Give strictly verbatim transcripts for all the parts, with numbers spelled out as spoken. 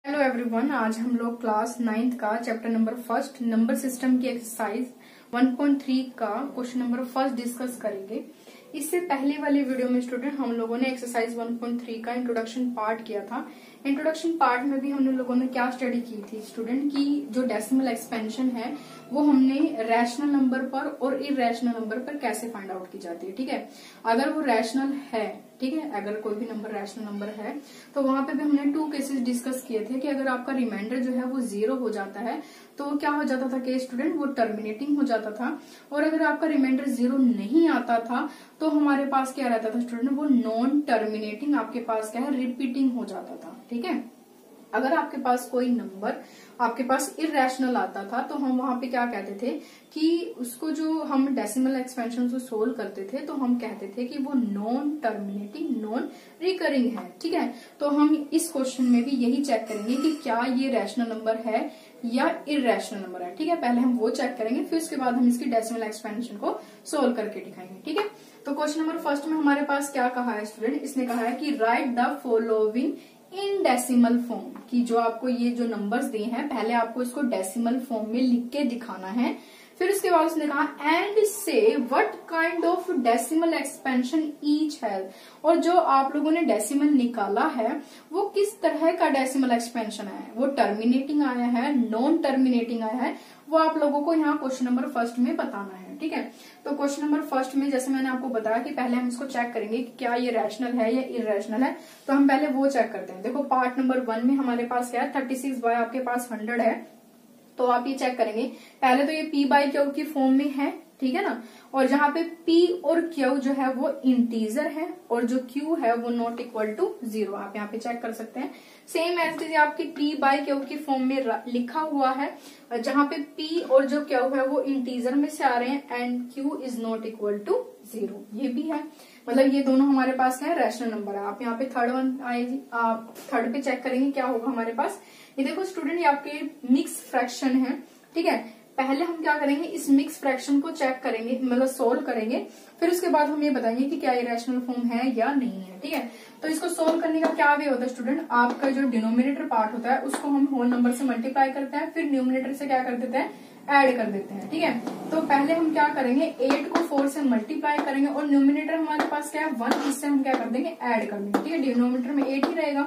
Hello everyone, आज हम लोग क्लास नाइन्थ का chapter number first number system की एक्सरसाइज वन पॉइंट थ्री का क्वेश्चन नंबर फर्स्ट डिस्कस करेंगे। इससे पहले वाली वीडियो में स्टूडेंट हम लोगों ने एक्सरसाइज वन पॉइंट थ्री का इंट्रोडक्शन पार्ट किया था। इंट्रोडक्शन पार्ट में भी हम लोगों ने क्या स्टडी की थी स्टूडेंट की जो डेसिमल एक्सपेंशन है वो हमने रैशनल नंबर पर और इरेशनल नंबर पर कैसे फाइंड आउट की जाती है। ठीक है, अगर वो रैशनल है, ठीक है, अगर कोई भी नंबर रैशनल नंबर है तो वहां पे भी हमने टू केसेस डिस्कस किए थे कि अगर आपका रिमाइंडर जो है वो जीरो हो जाता है तो क्या हो जाता था कि स्टूडेंट वो टर्मिनेटिंग हो जाता था, और अगर आपका रिमाइंडर जीरो नहीं आता था तो हमारे पास क्या रहता था स्टूडेंट, वो नॉन टर्मिनेटिंग आपके पास क्या है रिपीटिंग हो जाता था। ठीक है, अगर आपके पास कोई नंबर आपके पास इरेशनल आता था तो हम वहां पे क्या कहते थे कि उसको जो हम डेसिमल एक्सपेंशन को सोल्व करते थे तो हम कहते थे कि वो नॉन टर्मिनेटिंग नॉन रिकरिंग है। ठीक है, तो हम इस क्वेश्चन में भी यही चेक करेंगे कि क्या ये रैशनल नंबर है या इरेशनल नंबर है। ठीक है, पहले हम वो चेक करेंगे, फिर उसके बाद हम इसकी डेसिमल एक्सपेंशन को सोल्व करके दिखाएंगे। ठीक है, तो क्वेश्चन नंबर फर्स्ट में हमारे पास क्या कहा है स्टूडेंट, इसने कहा है कि write the following in decimal form, कि जो आपको ये जो नंबर्स दिए हैं पहले आपको इसको डेसिमल फॉर्म में लिख के दिखाना है। फिर उसके बाद उसने कहा and say what kind of decimal expansion each has, और जो आप लोगों ने डेसिमल निकाला है वो किस तरह का डेसिमल एक्सपेंशन है, वो टर्मिनेटिंग आया है नॉन टर्मिनेटिंग आया है, वो आप लोगों को यहाँ क्वेश्चन नंबर फर्स्ट में बताना है। ठीक है, तो क्वेश्चन नंबर फर्स्ट में जैसे मैंने आपको बताया कि पहले हम इसको चेक करेंगे कि क्या ये रैशनल है या इरेशनल है, तो हम पहले वो चेक करते हैं। देखो पार्ट नंबर वन में हमारे पास क्या है थर्टी सिक्स बाय आपके पास हंड्रेड है, तो आप ये चेक करेंगे पहले तो ये पी बाई क्यू की फॉर्म में है, ठीक है ना, और जहां पे p और q जो है वो इंटीजर है और जो q है वो नॉट इक्वल टू जीरो, आप यहाँ पे चेक कर सकते हैं। सेम एज इट आपकी p बाई क्यू की फॉर्म में लिखा हुआ है, जहां पे p और जो q है वो इंटीजर में से आ रहे हैं and q is not equal to zero, ये भी है, मतलब ये दोनों हमारे पास क्या है रैशनल नंबर है। आप यहाँ पे थर्ड वन आएगी, आप थर्ड पे चेक करेंगे क्या होगा हमारे पास। ये देखो स्टूडेंट ये आपके मिक्स फ्रैक्शन है। ठीक है, पहले हम क्या करेंगे इस मिक्स फ्रैक्शन को चेक करेंगे, मतलब सोल्व करेंगे, फिर उसके बाद हम ये बताएंगे कि क्या ये रैशनल फॉर्म है या नहीं है। ठीक है, तो इसको सोल्व करने का क्या वे होता है स्टूडेंट, आपका जो डिनोमिनेटर पार्ट होता है उसको हम होल नंबर से मल्टीप्लाई करते हैं, फिर न्यूमिनेटर से क्या कर देते हैं ऐड कर देते हैं। ठीक है, तो पहले हम क्या करेंगे एट को फोर से मल्टीप्लाई करेंगे और न्यूमिनेटर हमारे पास क्या है वन, इससे हम क्या कर देंगे ऐड कर देंगे। ठीक है, डिनोमिनेटर में एट ही रहेगा,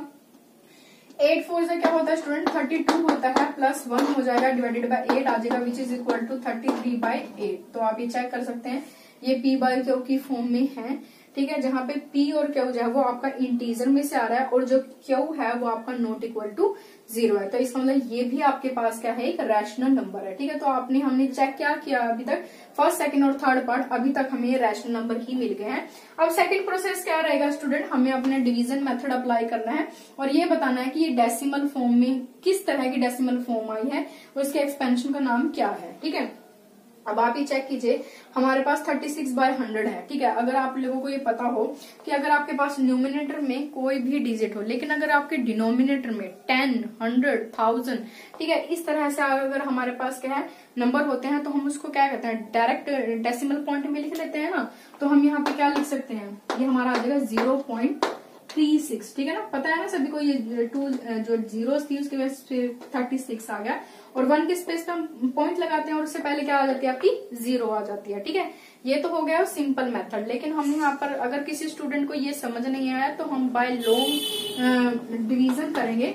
एट फोर से क्या होता है स्टूडेंट थर्टी टू होता है, प्लस वन हो जाएगा डिवाइडेड बाय एट आ जाएगा which is equal to thirty three by eight. तो आप ये चेक कर सकते हैं ये p बाई क्यू की फॉर्म में है। ठीक है, जहां पे p और q जो है वो आपका इंटीजर में से आ रहा है और जो q है वो आपका नॉट इक्वल टू जीरो है, तो इसका मतलब ये भी आपके पास क्या है एक रैशनल नंबर है। ठीक है, तो आपने हमने चेक क्या किया अभी तक फर्स्ट सेकंड और थर्ड पार्ट, अभी तक हमें ये रैशनल नंबर ही मिल गए हैं। अब सेकंड प्रोसेस क्या रहेगा स्टूडेंट, हमें अपने डिवीजन मेथड अप्लाई करना है और ये बताना है कि ये डेसिमल फॉर्म में किस तरह की डेसिमल फॉर्म आई है और इसके एक्सपेंशन का नाम क्या है। ठीक है, अब आप ये चेक कीजिए हमारे पास थर्टी सिक्स बाय हंड्रेड है। ठीक है, अगर आप लोगों को ये पता हो कि अगर आपके पास न्यूमिनेटर में कोई भी डिजिट हो लेकिन अगर आपके डिनोमिनेटर में टेन हंड्रेड थाउजेंड ठीक है इस तरह से अगर हमारे पास क्या है नंबर होते हैं तो हम उसको क्या कहते हैं डायरेक्ट डेसिमल पॉइंट में लिख लेते हैं ना, तो हम यहाँ पे क्या लिख सकते हैं, ये हमारा आ जाएगा जीरो पॉइंट थ्री सिक्स। ठीक है ना, पता है ना सभी को ये टू जो जीरो थी उसके वजह से थर्टी सिक्स आ गया, और वन के स्पेस पे हम पॉइंट लगाते हैं और उससे पहले क्या आ जाती है आपकी जीरो आ जाती है। ठीक है, ये तो हो गया सिंपल मेथड, लेकिन हम यहाँ पर अगर किसी स्टूडेंट को ये समझ नहीं आया तो हम बाय लॉन्ग डिवीजन करेंगे,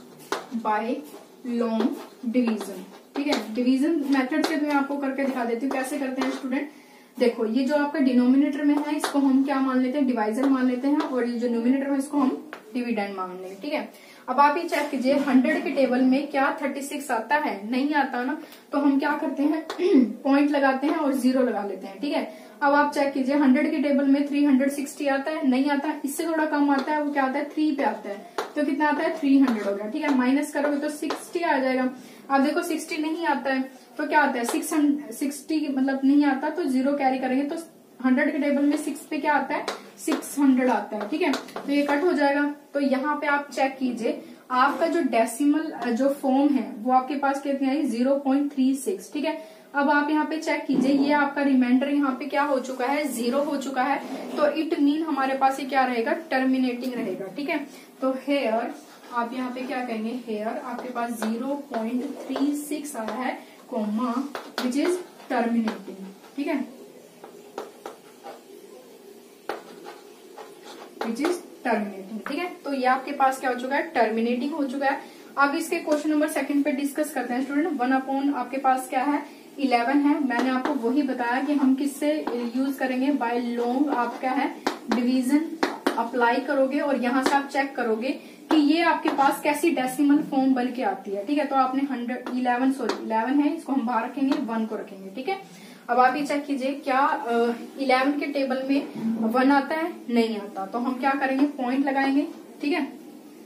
बाय लॉन्ग डिवीजन। ठीक है, डिवीजन मेथड से मैं आपको करके दिखा देती हूँ कैसे करते हैं स्टूडेंट। देखो ये जो आपका डिनोमिनेटर में है इसको हम क्या मान लेते हैं डिवाइजर मान लेते हैं, और ये जो न्यूमिनेटर है इसको हम डिविडेंड मान लेंगे। ठीक है, अब आप ये चेक कीजिए हंड्रेड के टेबल में क्या थर्टी सिक्स आता है, नहीं आता ना, तो हम क्या करते हैं पॉइंट लगाते हैं और जीरो लगा लेते हैं। ठीक है, अब आप चेक कीजिए हंड्रेड के टेबल में थ्री हंड्रेड सिक्सटी आता है, नहीं आता, इससे थोड़ा कम आता है, वो क्या आता है थ्री पे आता है, तो कितना आता है थ्री हंड्रेड हो गया। ठीक है, माइनस करोगे तो सिक्सटी आ जाएगा। आप देखो सिक्सटी नहीं आता है तो क्या आता है सिक्स सिक्सटी मतलब नहीं आता, तो जीरो कैरी करेंगे तो हंड्रेड के टेबल में सिक्स पे क्या आता है सिक्स हंड्रेड आता है। ठीक है, तो ये कट हो जाएगा। तो यहाँ पे आप चेक कीजिए आपका जो डेसिमल जो फॉर्म है वो आपके पास कितनी आई जीरो पॉइंट थ्री सिक्स। ठीक है, अब आप यहाँ पे चेक कीजिए ये आपका रिमाइंडर यहाँ पे क्या हो चुका है जीरो हो चुका है, तो इट मीन हमारे पास ये क्या रहेगा टर्मिनेटिंग रहेगा। ठीक है, तो हेयर आप यहाँ पे क्या कहेंगे, हेयर आपके पास जीरो पॉइंट थ्री सिक्स आया है कॉमा विच इज टर्मिनेटिंग, ठीक है, विच इज टर्मिनेटिंग, ठीक है। तो ये आपके पास क्या हो चुका है, टर्मिनेटिंग हो चुका है। अब इसके क्वेश्चन नंबर सेकंड पे डिस्कस करते हैं स्टूडेंट। वन अपॉन आपके पास क्या है, इलेवन है। मैंने आपको वही बताया कि हम किससे यूज करेंगे, बाय लॉन्ग आप क्या है डिवीजन अप्लाई करोगे और यहाँ से आप चेक करोगे कि ये आपके पास कैसी डेसिमल फॉर्म बन के आती है, ठीक है। तो आपने हंड्रेड इलेवन सॉरी इलेवन है, इसको हम बाहर रखेंगे, वन को रखेंगे, ठीक है। अब आप ये चेक कीजिए क्या इलेवन के टेबल में वन आता है, नहीं आता। तो हम क्या करेंगे, पॉइंट लगाएंगे, ठीक है,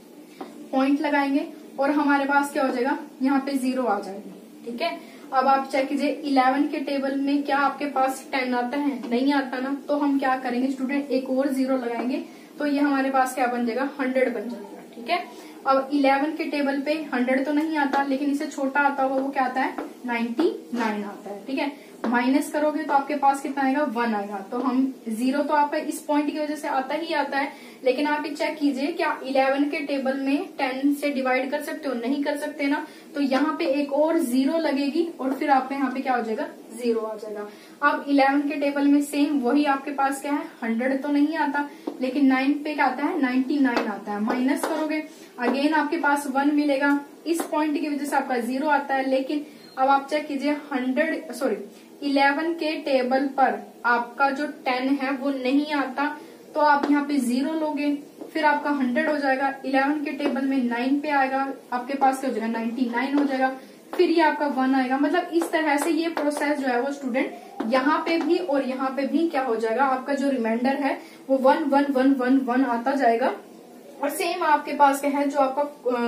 पॉइंट लगाएंगे और हमारे पास क्या हो जाएगा, यहाँ पे जीरो आ जाएगी, ठीक है। अब आप चेक कीजिए इलेवन के टेबल में क्या आपके पास टेन आता है, नहीं आता ना। तो हम क्या करेंगे स्टूडेंट, एक और जीरो लगाएंगे तो ये हमारे पास क्या बन जाएगा, हंड्रेड बन जाएगा, ठीक है। अब इलेवन के टेबल पे हंड्रेड तो नहीं आता, लेकिन इससे छोटा आता होगा, वो क्या आता है, नाइन्टी नाइन आता है, ठीक है। माइनस करोगे तो आपके पास कितना आएगा, वन आएगा। तो हम जीरो तो आपका इस पॉइंट की वजह से आता ही आता है, लेकिन आप ये चेक कीजिए क्या इलेवन के टेबल में टेन से डिवाइड कर सकते हो, नहीं कर सकते ना। तो यहाँ पे एक और जीरो लगेगी और फिर आप यहाँ पे क्या हो जाएगा, जीरो आ जाएगा। अब इलेवन के टेबल में सेम वही आपके पास क्या है, हंड्रेड तो नहीं आता, लेकिन नाइन पे क्या आता है, नाइन्टी नाइन आता है। माइनस करोगे अगेन आपके पास वन मिलेगा, इस पॉइंट की वजह से आपका जीरो आता है। लेकिन अब आप चेक कीजिए हंड्रेड सॉरी इलेवन के टेबल पर आपका जो टेन है वो नहीं आता, तो आप यहाँ पे जीरो लोगे, फिर आपका हंड्रेड हो जाएगा। इलेवन के टेबल में नाइन पे आएगा, आपके पास क्या हो जाएगा, नाइन्टी नाइन हो जाएगा, फिर ये आपका वन आएगा। मतलब इस तरह से ये प्रोसेस जो है वो स्टूडेंट यहाँ पे भी और यहाँ पे भी क्या हो जाएगा, आपका जो रिमाइंडर है वो one one one one one आता जाएगा। और सेम आपके पास क्या है, जो आपका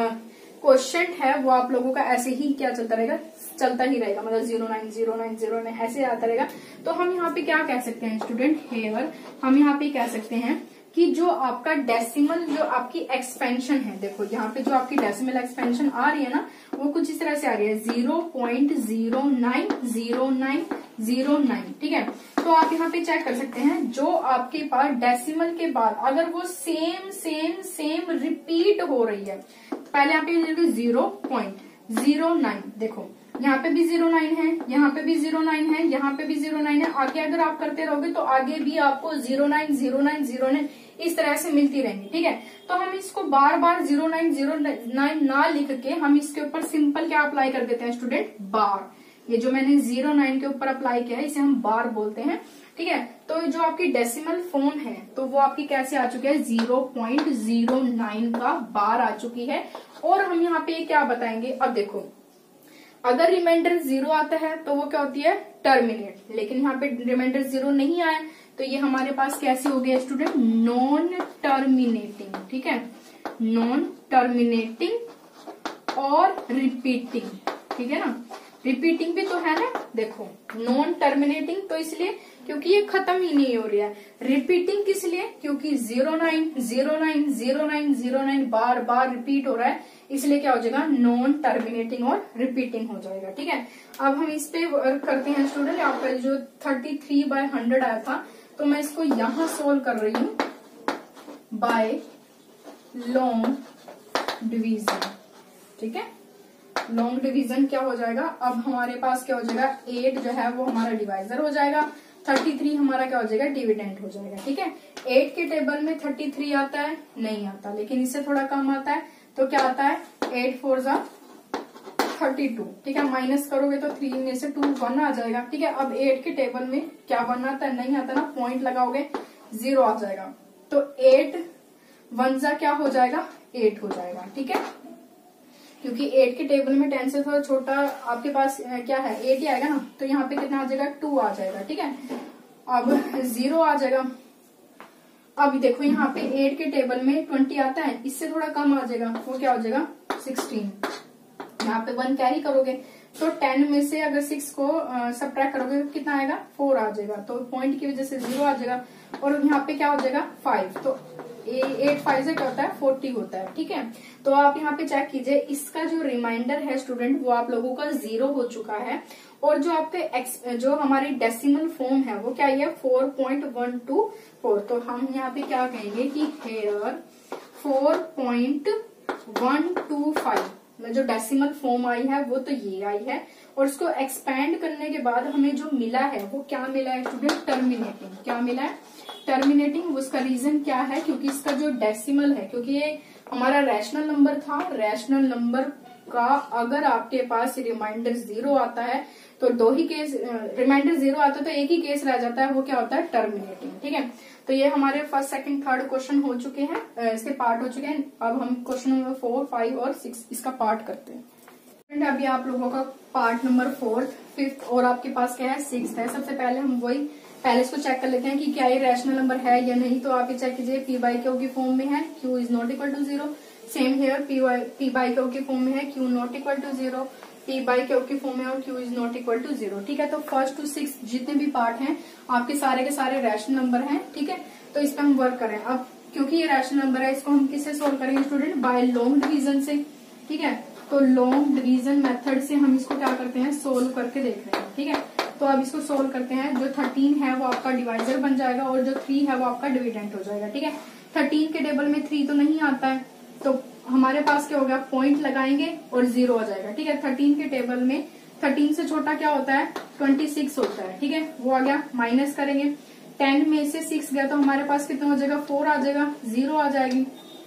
क्वेश्चन है वो आप लोगों का ऐसे ही क्या चलता रहेगा, चलता ही रहेगा, मतलब zero nine zero nine zero nine ऐसे आता रहेगा। तो हम यहाँ पे क्या कह सकते हैं स्टूडेंट, हेयर हम यहाँ पे कह सकते हैं कि जो आपका डेसिमल जो आपकी एक्सपेंशन है, देखो यहाँ पे जो आपकी डेसिमल एक्सपेंशन आ रही है ना, वो कुछ इस तरह से आ रही है, zero point zero nine zero nine zero nine, ठीक है। तो आप यहाँ पे चेक कर सकते हैं, जो आपके पास डेसिमल के बाद अगर वो सेम सेम सेम रिपीट हो रही है, पहले यहाँ पे जीरो पॉइंट जीरो नाइन, देखो यहाँ पे भी जीरो नाइन है, यहाँ पे भी जीरो नाइन है, यहाँ पे भी जीरो नाइन है। आगे अगर आप करते रहोगे तो आगे भी आपको zero nine zero nine zero nine इस तरह से मिलती रहेंगी, ठीक है। तो हम इसको बार बार जीरो नाइन जीरो नाइन ना लिख के हम इसके ऊपर सिंपल क्या अप्लाई कर देते हैं स्टूडेंट, बार। ये जो मैंने जीरो नाइन के ऊपर अप्लाई किया है इसे हम बार बोलते हैं, ठीक है। तो जो आपकी डेसिमल फॉर्म है तो वो आपकी कैसे आ चुकी है, जीरो पॉइंट जीरो नाइन का बार आ चुकी है। और हम यहाँ पे क्या बताएंगे, अब देखो अगर रिमाइंडर जीरो आता है तो वो क्या होती है, टर्मिनेट। लेकिन यहाँ पे रिमाइंडर जीरो नहीं आया तो ये हमारे पास कैसे हो गया स्टूडेंट, नॉन टर्मिनेटिंग, ठीक है, नॉन टर्मिनेटिंग और रिपीटिंग, ठीक है ना। रिपीटिंग भी तो है ना, देखो नॉन टर्मिनेटिंग तो इसलिए क्योंकि ये खत्म ही नहीं हो रहा है, रिपीटिंग किस लिए, क्योंकि zero nine zero nine zero nine zero nine बार बार रिपीट हो रहा है, इसलिए क्या हो जाएगा, नॉन टर्मिनेटिंग और रिपीटिंग हो जाएगा, ठीक है। अब हम इस पे वर्क करते हैं स्टूडेंट। आपका जो थर्टी थ्री बाय हंड्रेड आया था तो मैं इसको यहां सोल्व कर रही हूँ बाय लॉन्ग डिवीजन, ठीक है। लॉन्ग डिवीजन क्या हो जाएगा, अब हमारे पास क्या हो जाएगा, एट जो है वो हमारा डिवाइजर हो जाएगा, थर्टी थ्री हमारा क्या हो जाएगा, डिविडेंड हो जाएगा, ठीक है। एट के टेबल में थर्टी थ्री आता है, नहीं आता, लेकिन इससे थोड़ा कम आता है, तो क्या आता है, एट फोर जा थर्टी टू, ठीक है। माइनस करोगे तो थ्री में से टू वन आ जाएगा, ठीक है। अब एट के टेबल में क्या वन आता है, नहीं आता ना, पॉइंट लगाओगे जीरो आ जाएगा, तो एट वन जा क्या हो जाएगा, एट हो जाएगा, ठीक है। क्योंकि एट के टेबल में टेन से थोड़ा छोटा आपके पास क्या है, एट ही आएगा ना, तो यहाँ पे कितना आ जाएगा, टू आ जाएगा, ठीक है। अब जीरो आ जाएगा। अब देखो यहाँ पे एट के टेबल में ट्वेंटी आता है, इससे थोड़ा कम आ जाएगा, वो क्या हो जाएगा, सिक्सटीन। यहाँ पे वन कैरी करोगे तो टेन में से अगर सिक्स को सब्ट्रैक्ट करोगे तो कितना आएगा, फोर आ जाएगा, तो पॉइंट की वजह से जीरो आ जाएगा। और यहाँ पे क्या हो जाएगा, फाइव, तो एट फाइव से क्या होता है, फोर्टी होता है, ठीक है। तो आप यहाँ पे चेक कीजिए, इसका जो रिमाइंडर है स्टूडेंट वो आप लोगों का जीरो हो चुका है, और जो आपके जो हमारी डेसिमल फॉर्म है वो क्या है, four point one two four. तो हम यहाँ पे क्या कहेंगे कि here four point one two five में जो डेसिमल फॉर्म आई है वो तो ये आई है, और इसको एक्सपैंड करने के बाद हमें जो मिला है वो क्या मिला है स्टूडेंट, टर्मिनेटिंग। क्या मिला है, टर्मिनेटिंग। उसका रीजन क्या है, क्योंकि इसका जो डेसिमल है, क्योंकि ये हमारा रैशनल नंबर था, रैशनल नंबर का अगर आपके पास रिमाइंडर जीरो आता है तो दो ही केस, रिमाइंडर जीरो आता है तो एक ही केस रह जाता है, वो क्या होता है, टर्मिनेटिंग। ठीक है, तो ये हमारे फर्स्ट सेकंड थर्ड क्वेश्चन हो चुके हैं, इसके पार्ट हो चुके हैं। अब हम क्वेश्चन नंबर फोर फाइव और सिक्स इसका पार्ट करते हैं। अभी आप लोगों का पार्ट नंबर फोर्थ फिफ्थ और आपके पास क्या है, सिक्स है। सबसे पहले हम वही पहले इसको चेक कर लेते हैं कि क्या ये रैशनल नंबर है या नहीं। तो आप ये चेक कीजिए, पी बाई क्यू की फॉर्म में है, q is not equal to zero. Same here, p p by q की फॉर्म में है, q not equal to zero. P by q की फॉर्म में और q is not equal to zero. ठीक है, तो फर्स्ट टू सिक्स जितने भी पार्ट हैं आपके सारे के सारे रैशनल नंबर हैं। ठीक है, तो इस पर हम वर्क करें। अब क्योंकि ये रैशनल नंबर है, इसको हम किससे सोल्व करेंगे स्टूडेंट, बाय लॉन्ग डिवीजन से। ठीक है, तो लॉन्ग डिवीजन मेथड से हम इसको क्या करते हैं, सोल्व करके देख रहे हैं। ठीक है, तो अब इसको सोल्व करते हैं। जो थर्टीन है वो आपका डिवाइजर बन जाएगा और जो थ्री है वो आपका डिविडेंट हो जाएगा। ठीक है, थर्टीन के टेबल में थ्री तो नहीं आता है, तो हमारे पास क्या हो गया, पॉइंट लगाएंगे और जीरो आ जाएगा। ठीक है, थर्टीन के टेबल में थर्टीन से छोटा क्या होता है, ट्वेंटी सिक्स होता है। ठीक है, वो आ गया, माइनस करेंगे। टेन में से सिक्स गया तो हमारे पास कितना हो जाएगा, फोर आ जाएगा, जीरो आ जाएगी।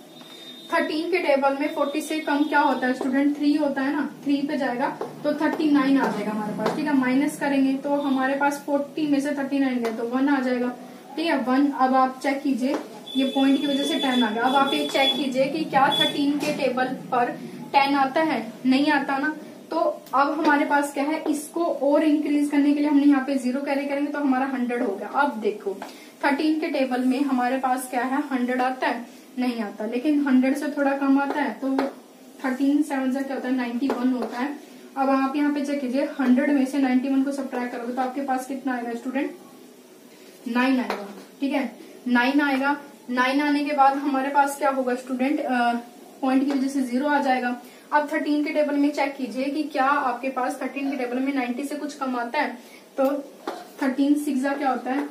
थर्टीन के टेबल में फोर्टी से कम क्या होता है स्टूडेंट, थ्री होता है ना, थ्री पे जाएगा तो थर्टी नाइन आ जाएगा हमारे पास। ठीक है, माइनस करेंगे तो हमारे पास फोर्टी में से थर्टी नाइन गया तो वन आ जाएगा। ठीक है, वन। अब आप चेक कीजिए, ये पॉइंट की वजह से टेन आ गया। अब आप ये चेक कीजिए कि क्या थर्टीन के टेबल पर टेन आता है, नहीं आता ना। तो अब हमारे पास क्या है, इसको और इंक्रीज करने के लिए हमने यहाँ पे जीरो कैरी करेंगे तो हमारा हंड्रेड हो गया। अब देखो थर्टीन के टेबल में हमारे पास क्या है, हंड्रेड आता है, नहीं आता, लेकिन हंड्रेड से थोड़ा कम आता है तो थर्टीन सेवन से क्या होता है, नाइन्टी वन होता है। अब आप यहाँ पे चेक कीजिए, हंड्रेड में से नाइन्टी वन को सब्ट्रैक्ट करोगे तो आपके पास कितना आएगा स्टूडेंट, नाइन आएगा। ठीक है, नाइन आएगा। नाइन आने के बाद हमारे पास क्या होगा स्टूडेंट, पॉइंट की वजह से जीरो आ जाएगा। अब थर्टीन के टेबल में चेक कीजिए कि क्या आपके पास थर्टीन के टेबल में नाइन्टी से कुछ कम आता है, तो थर्टीन सिक्स क्या होता है,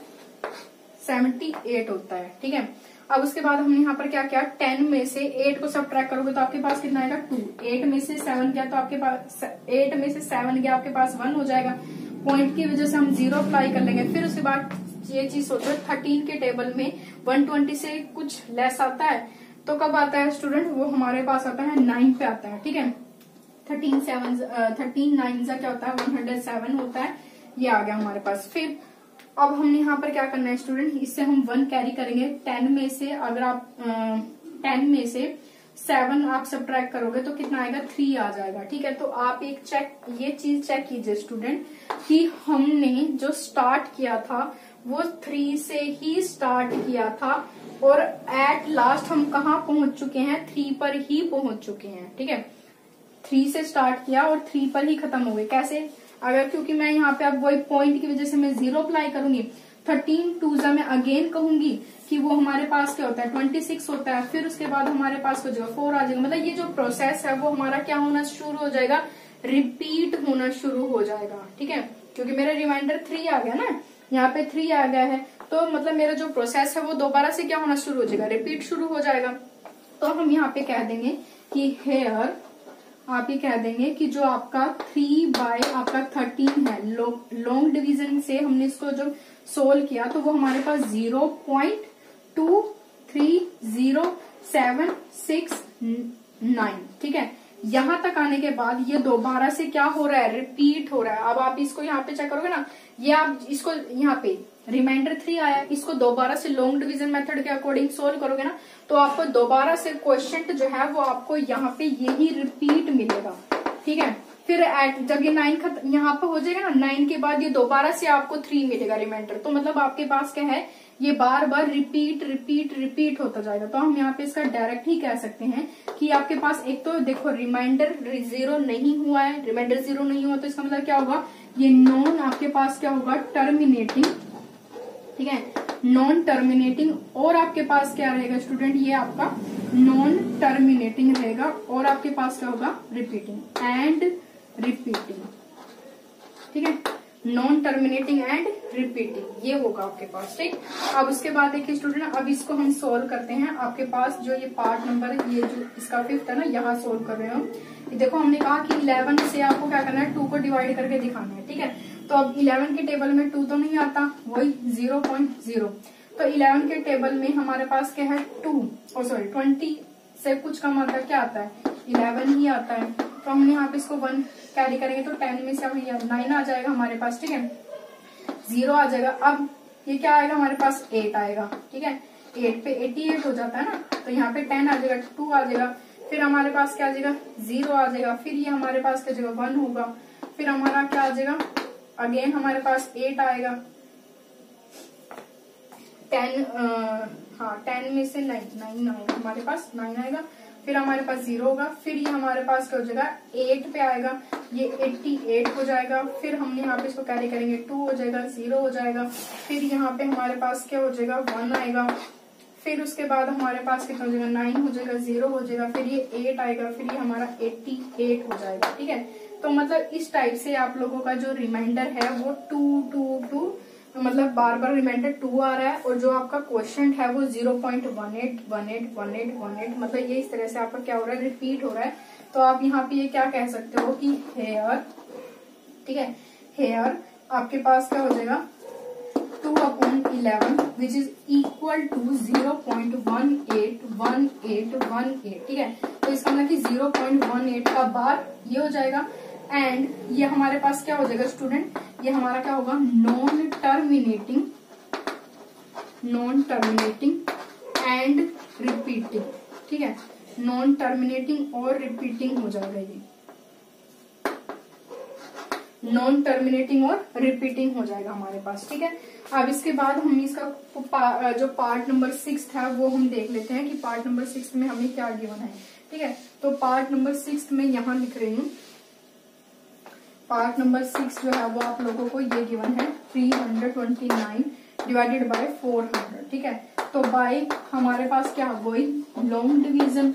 सेवेंटी एट होता है। ठीक है, अब उसके बाद हमने यहाँ पर क्या किया, टेन में से एट को सब्ट्रैक्ट करोगे तो आपके पास कितना आएगा, टू। एट में से सेवन गया तो आपके पास, एट में से सेवन गया आपके पास वन हो जाएगा। पॉइंट की वजह से हम जीरो अप्लाई कर लेंगे। फिर उसके बाद ये चीज सोचो, थर्टीन के टेबल में वन ट्वेंटी से कुछ लेस आता है तो कब आता है स्टूडेंट, वो हमारे पास आता है नाइन पे आता है। ठीक है, थर्टीन सेवन थर्टीन नाइन क्या होता है, वन हंड्रेड सेवन होता है, ये आ गया हमारे पास। फिर अब हमने यहाँ पर क्या करना है स्टूडेंट, इससे हम वन कैरी करेंगे। टेन में से अगर आप टेन में से सेवन आप सब्ट्रैक्ट करोगे तो कितना आएगा, थ्री आ जाएगा। ठीक है, तो आप एक चेक, ये चीज चेक कीजिए स्टूडेंट कि हमने जो स्टार्ट किया था वो थ्री से ही स्टार्ट किया था और एट लास्ट हम कहाँ पहुंच चुके हैं, थ्री पर ही पहुंच चुके हैं। ठीक है, थ्री से स्टार्ट किया और थ्री पर ही खत्म हो गए। कैसे, अगर क्योंकि मैं यहाँ पे अब वही पॉइंट की वजह से मैं जीरो अप्लाई करूंगी, थर्टीन टू जा मैं अगेन कहूंगी कि वो हमारे पास क्या होता है, ट्वेंटी सिक्स होता है। फिर उसके बाद हमारे पास हो जाएगा फोर आ जाएगा। मतलब ये जो प्रोसेस है वो हमारा क्या होना शुरू हो जाएगा, रिपीट होना शुरू हो जाएगा। ठीक है, क्योंकि मेरा रिमाइंडर थ्री आ गया ना, यहाँ पे थ्री आ गया है, तो मतलब मेरा जो प्रोसेस है वो दोबारा से क्या होना शुरू हो जाएगा, रिपीट शुरू हो जाएगा। तो हम यहाँ पे कह देंगे कि हेयर, आप ये कह देंगे कि जो आपका थ्री बाय आपका थर्टीन है, लॉन्ग डिवीजन से हमने इसको जो सोल्व किया तो वो हमारे पास zero point two three zero seven six nine. ठीक है, यहां तक आने के बाद ये दोबारा से क्या हो रहा है, रिपीट हो रहा है। अब आप इसको यहाँ पे चेक करोगे ना, ये आप इसको यहाँ पे रिमाइंडर थ्री आया, इसको दोबारा से लॉन्ग डिवीजन मेथड के अकॉर्डिंग सोल्व करोगे ना तो आपको दोबारा से क्वेश्चन जो है वो आपको यहाँ पे यही रिपीट मिलेगा। ठीक है, फिर एट जब ये नाइन खत्म यहाँ पे हो जाएगा ना, नाइन के बाद ये दोबारा से आपको थ्री मिलेगा रिमाइंडर। तो मतलब आपके पास क्या है, ये बार बार रिपीट रिपीट रिपीट होता जाएगा। तो हम यहाँ पे इसका डायरेक्ट ही कह सकते हैं कि आपके पास एक तो देखो रिमाइंडर जीरो नहीं हुआ है, रिमाइंडर जीरो नहीं हुआ तो इसका मतलब क्या होगा, ये नॉन आपके पास क्या होगा, टर्मिनेटिंग। ठीक है, नॉन टर्मिनेटिंग। और आपके पास क्या रहेगा स्टूडेंट, ये आपका नॉन टर्मिनेटिंग रहेगा और आपके पास क्या होगा, रिपीटिंग एंड रिपीटिंग। ठीक है, नॉन टर्मिनेटिंग एंड रिपीटिंग, ये होगा आपके पास। ठीक, अब उसके बाद देखिए स्टूडेंट, अब इसको हम सोल्व करते हैं। आपके पास जो ये पार्ट नंबर, ये जो इसका फिफ्थ है ना, यहाँ सोल्व कर रहे हो। देखो हमने कहा कि इलेवन से आपको क्या करना है, टू को डिवाइड करके दिखाना है। ठीक है, तो अब इलेवन के टेबल में टू तो नहीं आता, वही जीरो पॉइंट जीरो। तो इलेवन के टेबल में हमारे पास क्या है, टू, और सॉरी ट्वेंटी से कुछ कम आता है, क्या आता है, इलेवन ही आता है। तो हम यहाँ पे इसको वन कैरी करेंगे तो टेन में से अब नाइन आ जाएगा हमारे पास। ठीक है, जीरो आ जाएगा। अब ये क्या आएगा हमारे पास, एट आएगा। ठीक है, एट पे एटी एट हो जाता है ना, तो यहाँ पे टेन आ जाएगा, टू आ जाएगा, फिर हमारे पास क्या आ जाएगा, जीरो आ जाएगा, फिर ये हमारे पास क्या जाएगा, वन होगा, फिर हमारा क्या आ जाएगा, अगेन हमारे पास एट आएगा, टेन, हाँ टेन में से नाइन, नाइन आएगा हमारे पास, नाइन आएगा, फिर हमारे पास जीरो होगा, फिर ये हमारे पास क्या हो जाएगा, एट पे आएगा, ये एट्टी एट हो जाएगा, फिर हमने यहाँ पे इसको कैरी करेंगे, टू हो जाएगा, जीरो हो जाएगा, फिर यहाँ पे हमारे पास क्या हो जाएगा, वन आएगा, फिर उसके बाद हमारे पास कितना हो जाएगा, नाइन हो जाएगा, जीरो हो जाएगा, फिर ये एट आएगा, फिर ये हमारा एट्टी एट हो जाएगा। ठीक है, तो मतलब इस टाइप से आप लोगों का जो रिमाइंडर है वो टू टू टू मतलब बार बार रिमाइंडर टू आ रहा है, और जो आपका क्वेश्चन है वो zero point one eight one eight one eight one eight मतलब ये इस तरह से आपका क्या हो रहा है, रिपीट हो रहा है। तो आप यहाँ पे ये क्या कह सकते हो कि हेयर, ठीक है, हेयर आपके पास क्या हो जाएगा, two upon eleven which is equal to zero point one eight one eight one eight. ठीक है, तो इसका मतलब कि जीरो पॉइंट वन एट का बार ये हो जाएगा, एंड ये हमारे पास क्या हो जाएगा स्टूडेंट, ये हमारा क्या होगा, non terminating, non terminating and repeating. ठीक है, नॉन टर्मिनेटिंग और रिपीटिंग हो जाएगा, ये नॉन टर्मिनेटिंग और रिपीटिंग हो जाएगा हमारे पास। ठीक है, अब इसके बाद हम इसका पा, जो पार्ट नंबर सिक्स है वो हम देख लेते हैं कि पार्ट नंबर सिक्स में हमें क्या गिवन है। ठीक है, तो पार्ट नंबर सिक्स में यहाँ लिख रही हूँ, पार्ट नंबर सिक्स जो है वो आप लोगों को ये गिवन है three hundred twenty nine divided by four hundred. ठीक है, तो बाय हमारे पास क्या वही लॉन्ग डिवीजन।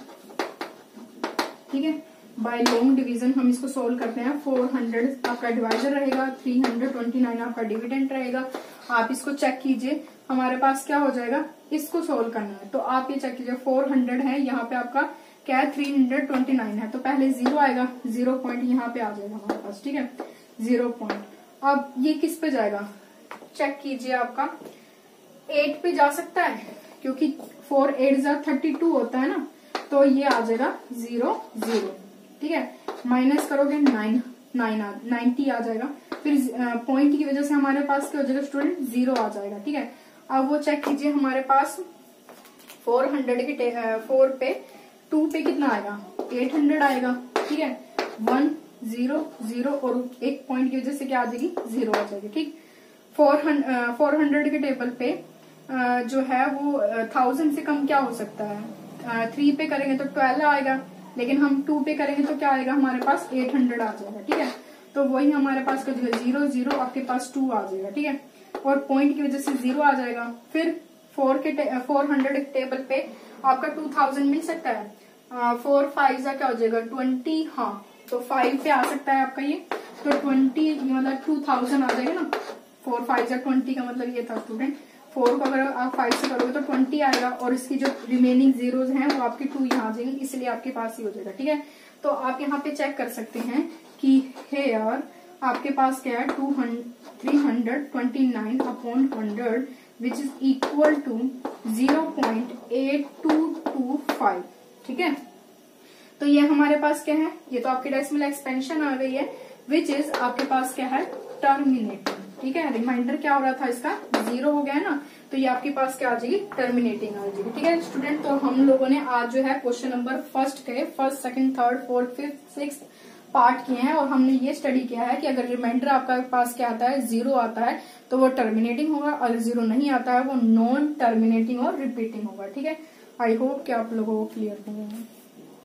ठीक है, बाय लॉन्ग डिवीजन हम इसको सोल्व करते हैं। फोर हंड्रेड आपका डिवाइजर रहेगा, थ्री हंड्रेड ट्वेंटी नाइन आपका डिविडेंड रहेगा। आप इसको चेक कीजिए, हमारे पास क्या हो जाएगा, इसको सोल्व करना है तो आप ये चेक कीजिए, फोर हंड्रेड है, यहाँ पे आपका क्या है, थ्री हंड्रेड ट्वेंटी नाइन है, तो पहले जीरो आएगा, जीरो पॉइंट यहाँ पे आ जाएगा हमारे पास। ठीक है, जीरो पॉइंट, अब ये किस पे जाएगा, चेक कीजिए, आपका एट पे जा सकता है, क्योंकि फोर एट जा थर्टी टू होता है ना, तो ये आ जाएगा जीरो जीरो। ठीक है, माइनस करोगे नाइन, नाइन नाइन्टी आ जाएगा, फिर पॉइंट की वजह से हमारे पास क्या हो जाएगा स्टूडेंट, जीरो आ जाएगा। ठीक है, अब वो चेक कीजिए, हमारे पास फोर हंड्रेड के फोर पे टू पे कितना आएगा, एट हंड्रेड आएगा। ठीक है, वन जीरो जीरो और एक पॉइंट की वजह से क्या आ जाएगी, जीरो आ जाएगी। ठीक, फोर फोर हंड्रेड के टेबल पे आ, जो है वो थाउजेंड से कम क्या हो सकता है, थ्री पे करेंगे तो ट्वेल्व आएगा, लेकिन हम टू पे करेंगे तो क्या आएगा हमारे पास, एट हंड्रेड आ जाएगा। ठीक है, तो वही हमारे पास का जीरो जीरो आपके पास टू आ जाएगा। ठीक है, और पॉइंट की वजह से जीरो आ जाएगा, फिर फोर के फोर हंड्रेड टेबल पे आपका टू थाउजेंड मिल सकता है, फोर फाइव का क्या हो जाएगा, ट्वेंटी, हाँ तो फाइव पे आ सकता है आपका ये, तो ट्वेंटी मतलब टू थाउजेंड आ जाएगा ना, फोर फाइव जा ट्वेंटी का मतलब ये था स्टूडेंट, फोर को अगर आप फाइव से करोगे तो ट्वेंटी आएगा, और इसकी जो रिमेनिंग जीरोज हैं वो आपकी टू यहाँ आ जाएंगे, इसलिए आपके पास ही हो जाएगा। ठीक है, तो आप यहाँ पे चेक कर सकते हैं कि हेयर आपके पास क्या है, two three hundred twenty nine upon hundred which is equal to zero point eight two two five. ठीक है, तो ये हमारे पास क्या है, ये तो आपकी डेसिमल एक्सपेंशन आ गई है, विच इज आपके पास क्या है, टर्मिनेटिंग। ठीक है, रिमाइंडर क्या हो रहा था इसका, जीरो हो गया है ना, तो ये आपके पास क्या आ जाएगी, टर्मिनेटिंग आ जाएगी। ठीक है स्टूडेंट, तो हम लोगों ने आज जो है क्वेश्चन नंबर फर्स्ट के first second third fourth fifth six part किए हैं, और हमने ये स्टडी किया है कि अगर रिमाइंडर आपका पास क्या आता है, जीरो आता है तो वो टर्मिनेटिंग होगा, अगर जीरो नहीं आता है वो नॉन टर्मिनेटिंग और रिपीटिंग होगा। ठीक है, आई होप कि आप लोगों को क्लियर हो गया है।